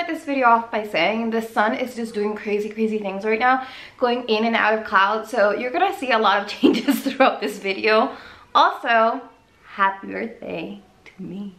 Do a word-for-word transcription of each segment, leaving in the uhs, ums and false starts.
start this video off by saying the sun is just doing crazy, crazy things right now, going in and out of clouds. So you're gonna see a lot of changes throughout this video. Also, happy birthday to me.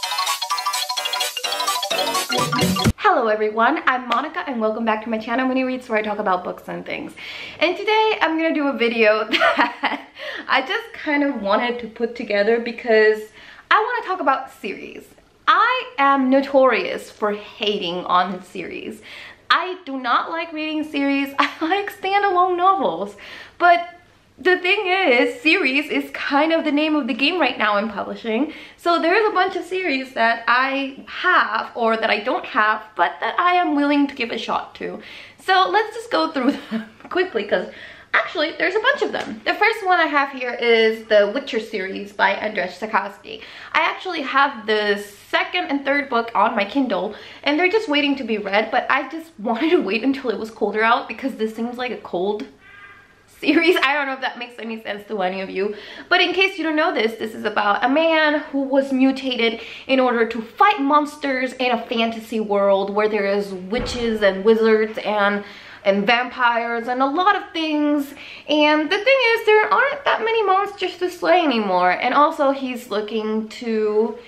Hello everyone, I'm Monica and welcome back to my channel, Mooni Reads, where I talk about books and things. And today I'm gonna do a video that I just kind of wanted to put together because I want to talk about series. I am notorious for hating on series. I do not like reading series. I like standalone novels. But the thing is, series is kind of the name of the game right now in publishing. So there's a bunch of series that I have or that I don't have, but that I am willing to give a shot to. So let's just go through them quickly because actually there's a bunch of them. The first one I have here is the Witcher series by Andrej Sapkowski. I actually have the second and third book on my Kindle and they're just waiting to be read, but I just wanted to wait until it was colder out because this seems like a cold series. I don't know if that makes any sense to any of you, but in case you don't know this, this is about a man who was mutated in order to fight monsters in a fantasy world where there is witches and wizards and and vampires and a lot of things. And the thing is, there aren't that many monsters to slay anymore, and also he's looking to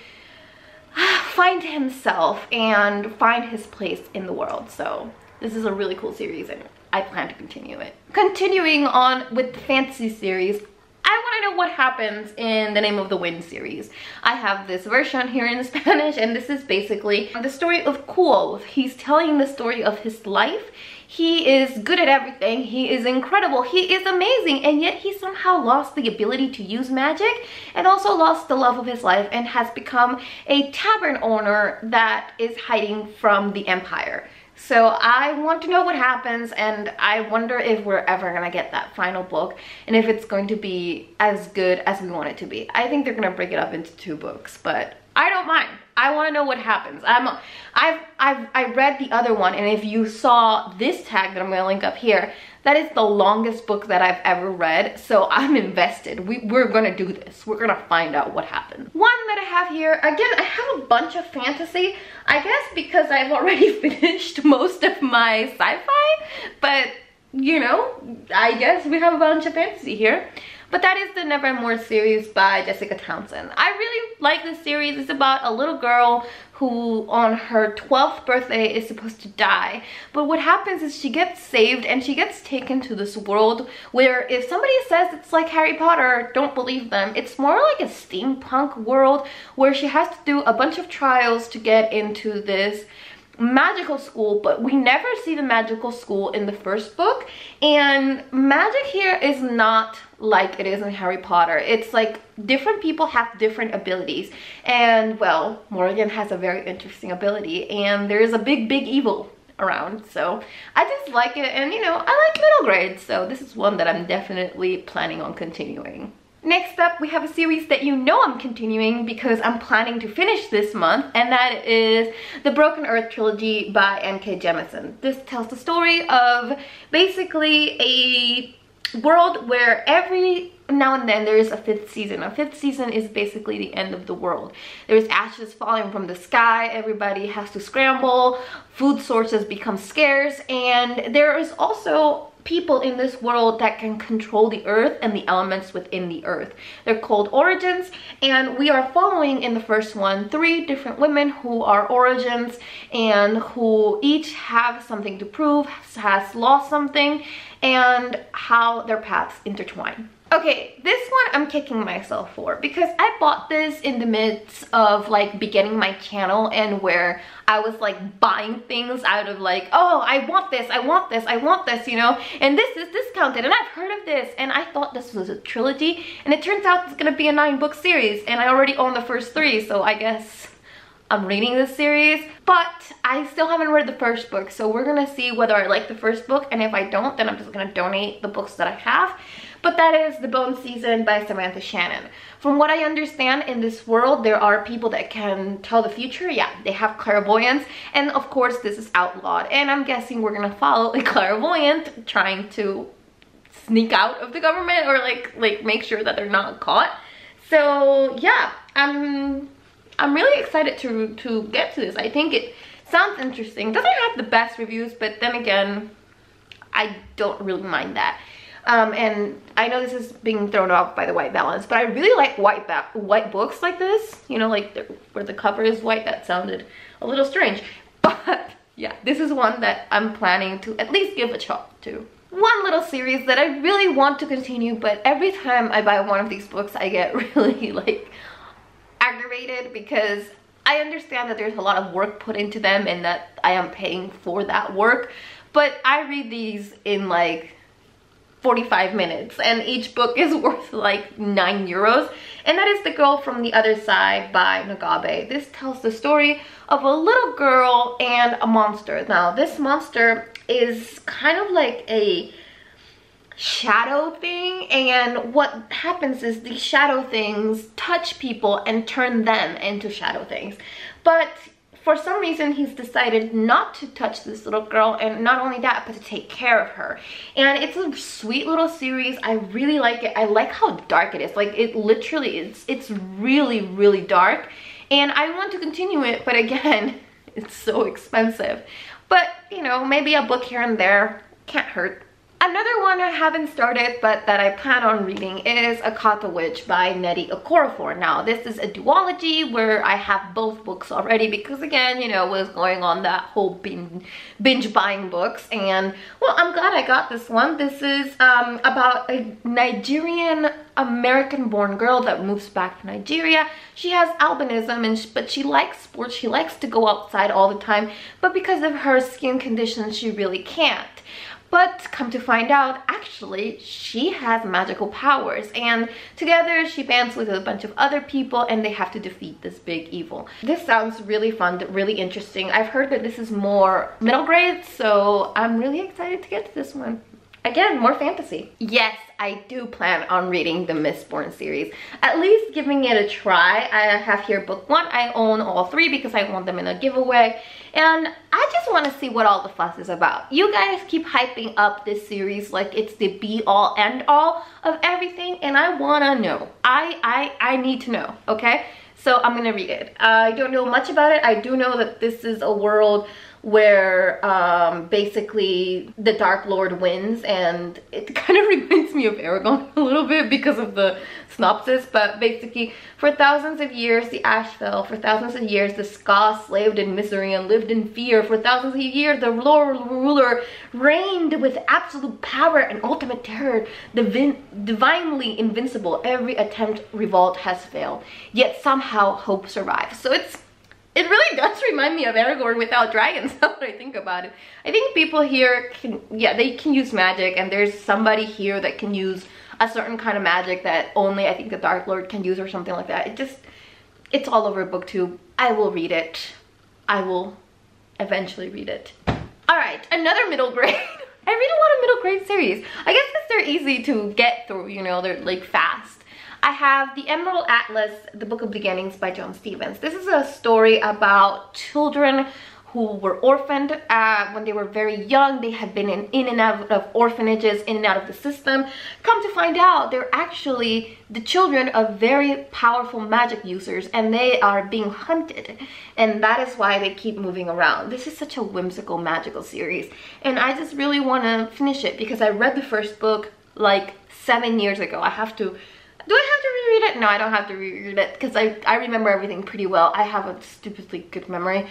find himself and find his place in the world. So this is a really cool series and I plan to continue it. Continuing on with the fantasy series, I want to know what happens in the Name of the Wind series. I have this version here in Spanish and this is basically the story of Kuo. He's telling the story of his life. He is good at everything, he is incredible, he is amazing, and yet he somehow lost the ability to use magic and also lost the love of his life and has become a tavern owner that is hiding from the Empire. So I want to know what happens, and I wonder if we're ever gonna get that final book and if it's going to be as good as we want it to be. I think they're gonna break it up into two books, but I don't mind. I want to know what happens. I'm, I've, I've, I read the other one, and if you saw this tag that I'm gonna link up here, that is the longest book that I've ever read. So I'm invested. We, we're gonna do this. We're gonna find out what happens. One that I have here, again, I have a bunch of fantasy. I guess because I've already finished most of my sci-fi, but you know, I guess we have a bunch of fantasy here. But that is the Nevermoor series by Jessica Townsend. I really like this series. It's about a little girl who on her twelfth birthday is supposed to die. But what happens is she gets saved and she gets taken to this world where if somebody says it's like Harry Potter, don't believe them. It's more like a steampunk world where she has to do a bunch of trials to get into this magical school, but we never see the magical school in the first book. And magic here is not like it is in Harry Potter. It's like different people have different abilities, and well, Morgan has a very interesting ability, and there's a big big evil around. So I just like it, and you know, I like middle grade, so this is one that I'm definitely planning on continuing. Next up, we have a series that you know I'm continuing because I'm planning to finish this month, and that is the Broken Earth Trilogy by N K Jimison. This tells the story of basically a world where every now and then there is a fifth season. A fifth season is basically the end of the world. There's ashes falling from the sky, everybody has to scramble, food sources become scarce, and there is also people in this world that can control the earth and the elements within the earth. They're called origins, and we are following in the first one three different women who are origins and who each have something to prove, has lost something, and how their paths intertwine. Okay, this one I'm kicking myself for because I bought this in the midst of like beginning my channel and where I was like buying things out of like, oh, I want this, I want this, I want this, you know, and this is discounted and I've heard of this, and I thought this was a trilogy, and it turns out it's gonna be a nine book series, and I already own the first three, so I guess I'm reading this series, but I still haven't read the first book, so we're gonna see whether I like the first book, and if I don't, then I'm just gonna donate the books that I have. But that is The Bone Season by Samantha Shannon. From what I understand, in this world, there are people that can tell the future. Yeah, they have clairvoyance, and of course this is outlawed, and I'm guessing we're gonna follow a clairvoyant trying to sneak out of the government or like like make sure that they're not caught. So yeah, I'm I'm really excited to to get to this. I think it Sounds interesting. Doesn't have the best reviews, but then again, I don't really mind that. Um, and I know this is being thrown off by the white balance, but I really like white white books like this. You know, like the, where the cover is white. That sounded a little strange. But yeah, this is one that I'm planning to at least give a shot to. One little series that I really want to continue, but every time I buy one of these books, I get really like aggravated because I understand that there's a lot of work put into them and that I am paying for that work. But I read these in like forty-five minutes and each book is worth like nine euros. And that is The Girl from the Other Side by Nagabe. This tells the story of a little girl and a monster. Now this monster is kind of like a shadow thing, and what happens is these shadow things touch people and turn them into shadow things. But for some reason he's decided not to touch this little girl, and not only that, but to take care of her. And it's a sweet little series. I really like it. I like how dark it is. Like it literally it's it's really really dark, and I want to continue it, but again, it's so expensive. But you know, maybe a book here and there can't hurt. Another one I haven't started but that I plan on reading is Akata Witch by Nnedi Okorafor. Now this is a duology where I have both books already because again, you know, was going on that whole binge, binge buying books, and well, I'm glad I got this one. This is um, about a Nigerian American born girl that moves back to Nigeria. She has albinism, and sh but she likes sports. She likes to go outside all the time, but because of her skin condition she really can't. But come to find out, actually, she has magical powers, and together she bands with a bunch of other people and they have to defeat this big evil. This sounds really fun, really interesting. I've heard that this is more middle grade, so I'm really excited to get to this one. Again, more fantasy. Yes, I do plan on reading the Mistborn series. At least giving it a try. I have here book one. I own all three because I want them in a giveaway. And I just want to see what all the fuss is about. You guys keep hyping up this series like it's the be-all, end-all of everything. And I want to know. I, I, I need to know, okay? So I'm going to read it. I don't know much about it. I do know that this is a world where um, basically the Dark Lord wins, and it kind of reminds me of Aragon a little bit because of the synopsis. But basically, for thousands of years the ash fell, for thousands of years the Ska slaved in misery and lived in fear, for thousands of years the Lord ruler reigned with absolute power and ultimate terror, divin divinely invincible. Every attempt revolt has failed, yet somehow hope survives. So it's It really does remind me of Aragorn without dragons, now that I think about it. I think people here can, yeah, they can use magic, and there's somebody here that can use a certain kind of magic that only I think the Dark Lord can use or something like that. It just, it's all over BookTube. I will read it. I will eventually read it. Alright, another middle grade. I read a lot of middle grade series. I guess because they're easy to get through, you know, they're like fast. I have The Emerald Atlas, The Book of Beginnings by John Stevens. This is a story about children who were orphaned uh, when they were very young. They had been in, in and out of orphanages, in and out of the system. Come to find out, they're actually the children of very powerful magic users, and they are being hunted. And that is why they keep moving around. This is such a whimsical, magical series. And I just really want to finish it because I read the first book like seven years ago. I have to... Do I have to reread it? No, I don't have to reread it because I, I remember everything pretty well. I have a stupidly good memory.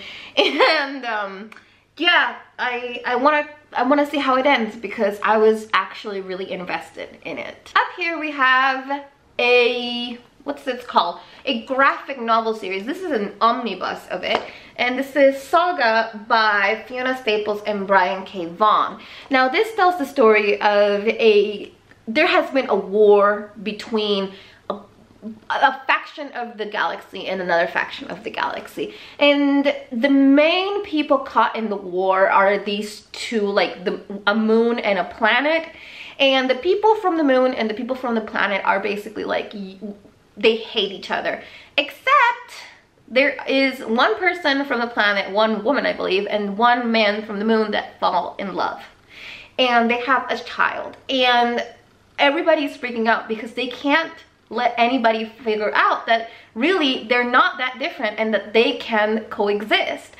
And um, yeah, I I want to I want to see how it ends because I was actually really invested in it. Up here we have a, what's this called? A graphic novel series. This is an omnibus of it. And this is Saga by Fiona Staples and Brian K. Vaughn. Now this tells the story of a... There has been a war between a, a faction of the galaxy and another faction of the galaxy. And the main people caught in the war are these two, like the, a moon and a planet. And the people from the moon and the people from the planet are basically like, they hate each other. Except there is one person from the planet, one woman I believe, and one man from the moon that fall in love. And they have a child. And everybody's freaking out because they can't let anybody figure out that really they're not that different and that they can coexist.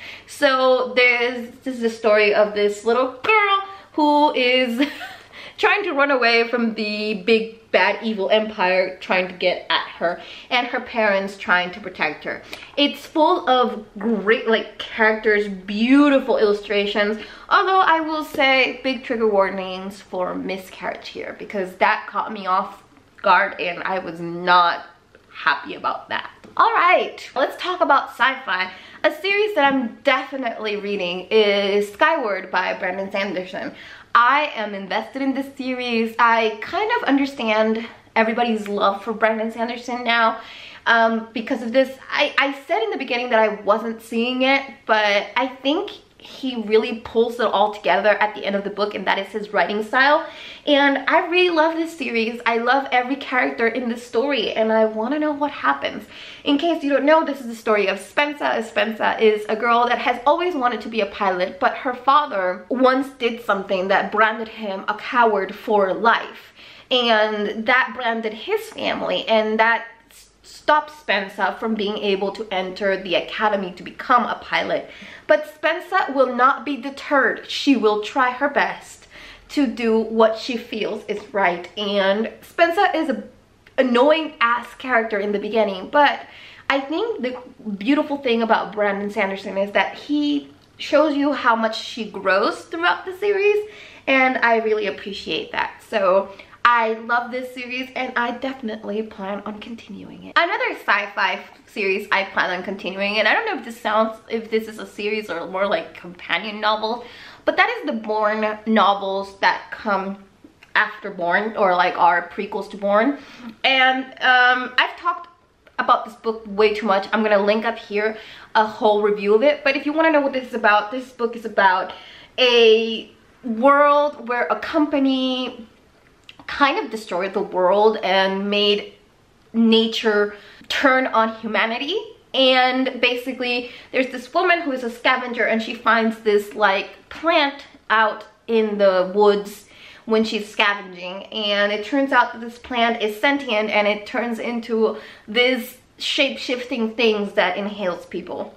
So there's this is the story of this little girl who is trying to run away from the big bad evil empire trying to get at her, and her parents trying to protect her. It's full of great like characters, beautiful illustrations, although I will say big trigger warnings for miscarriage here, because that caught me off guard and I was not happy about that. All right, let's talk about sci-fi. A series that I'm definitely reading is Skyward by Brandon Sanderson. I am invested in this series. I kind of understand everybody's love for Brandon Sanderson now um, because of this. I, I said in the beginning that I wasn't seeing it, but I think he really pulls it all together at the end of the book, and that is his writing style. And I really love this series. I love every character in this story, and I want to know what happens. In case you don't know, this is the story of Spensa. Spensa is a girl that has always wanted to be a pilot, but her father once did something that branded him a coward for life, and that branded his family, and that stopped Spensa from being able to enter the academy to become a pilot. But Spensa will not be deterred. She will try her best to do what she feels is right. And Spensa is a annoying ass character in the beginning, but I think the beautiful thing about Brandon Sanderson is that he shows you how much she grows throughout the series, and I really appreciate that. So I love this series and I definitely plan on continuing it. Another sci-fi series I plan on continuing, and I don't know if this sounds, if this is a series or more like companion novels, but that is the Bourne novels that come after Bourne, or like are prequels to Bourne. And um, I've talked about this book way too much. I'm gonna link up here a whole review of it, but if you want to know what this is about, this book is about a world where a company kind of destroyed the world and made nature turn on humanity. And basically there's this woman who is a scavenger, and she finds this like plant out in the woods when she's scavenging, and it turns out that this plant is sentient, and it turns into this shape-shifting things that inhales people.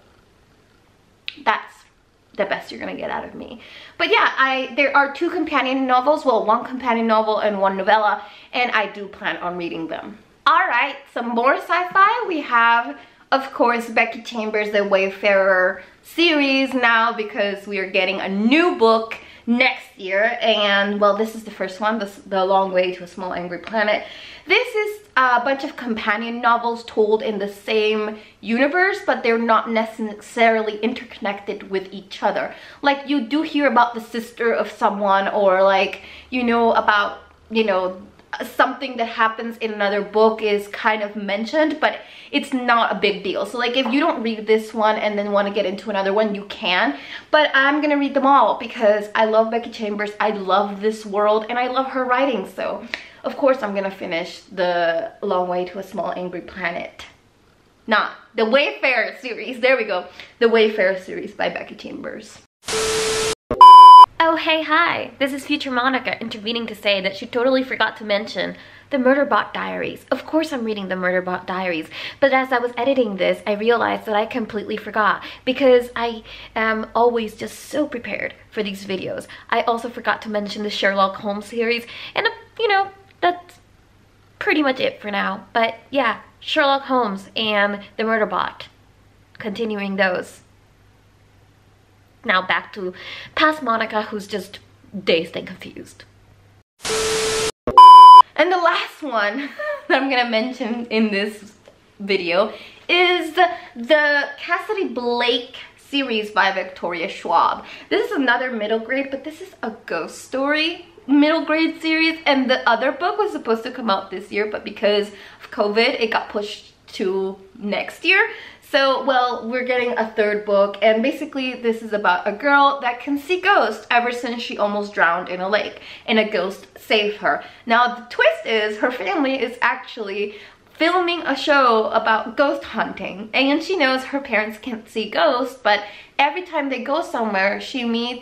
That's the best you're gonna get out of me. But yeah, I there are two companion novels, well, one companion novel and one novella, and I do plan on reading them. All right, some more sci-fi. We have, of course, Becky Chambers' The Wayfarer series now, because we are getting a new book next year, and well, this is the first one, this, The Long Way to a Small Angry Planet. This is a bunch of companion novels told in the same universe, but they're not necessarily interconnected with each other. Like, you do hear about the sister of someone, or like, you know, about, you know, something that happens in another book is kind of mentioned, but it's not a big deal. So like, if you don't read this one and then want to get into another one, you can, but I'm gonna read them all because I love Becky Chambers, I love this world, and I love her writing. So of course I'm gonna finish The Long Way to a Small Angry Planet. Not the Wayfarer series, there we go, the Wayfarer series by Becky Chambers. Oh hey, hi, this is future Monica intervening to say that she totally forgot to mention the Murderbot Diaries. Of course I'm reading the Murderbot Diaries, but as I was editing this, I realized that I completely forgot, because I am always just so prepared for these videos. I also forgot to mention the Sherlock Holmes series, and uh, you know, that's pretty much it for now. But yeah, Sherlock Holmes and the Murderbot, continuing those. Now back to past Monica, who's just dazed and confused. And the last one that I'm gonna mention in this video is the, the Cassidy Blake series by Victoria Schwab. This is another middle grade, but this is a ghost story middle grade series, and the other book was supposed to come out this year, but because of COVID, it got pushed to next year. So, well, we're getting a third book, and basically this is about a girl that can see ghosts ever since she almost drowned in a lake, and a ghost saved her. Now, the twist is her family is actually filming a show about ghost hunting, and she knows her parents can't see ghosts, but every time they go somewhere, she meets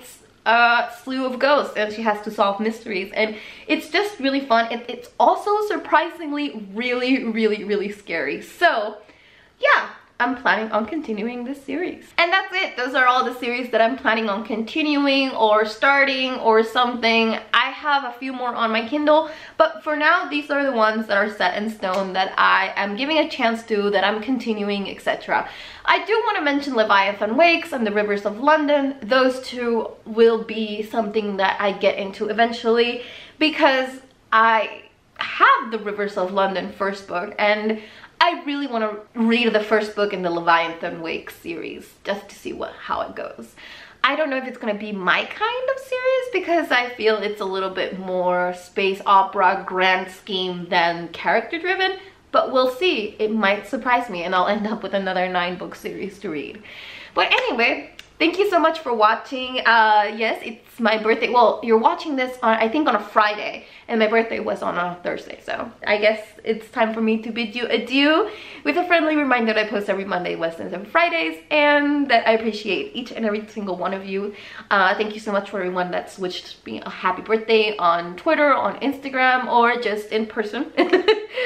a slew of ghosts and she has to solve mysteries, and it's just really fun. It, it's also surprisingly really, really, really scary. So yeah, I'm planning on continuing this series. And that's it. Those are all the series that I'm planning on continuing or starting or something. I have a few more on my Kindle, but for now, these are the ones that are set in stone that I am giving a chance to, that I'm continuing, et cetera. I do want to mention Leviathan Wakes and The Rivers of London. Those two will be something that I get into eventually, because I have The Rivers of London first book, and I really want to read the first book in the Leviathan Wakes series just to see what how it goes. I don't know if it's going to be my kind of series, because I feel it's a little bit more space opera grand scheme than character driven, but we'll see. It might surprise me and I'll end up with another nine book series to read. But anyway, thank you so much for watching. Uh, yes, it's my birthday. Well, you're watching this on, I think, on a Friday, and my birthday was on a Thursday. So I guess it's time for me to bid you adieu with a friendly reminder that I post every Monday, Wednesdays, and Fridays, and that I appreciate each and every single one of you. Uh, thank you so much for everyone that's wished me a happy birthday on Twitter, on Instagram, or just in person.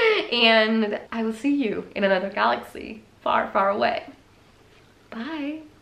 And I will see you in another galaxy far, far away. Bye.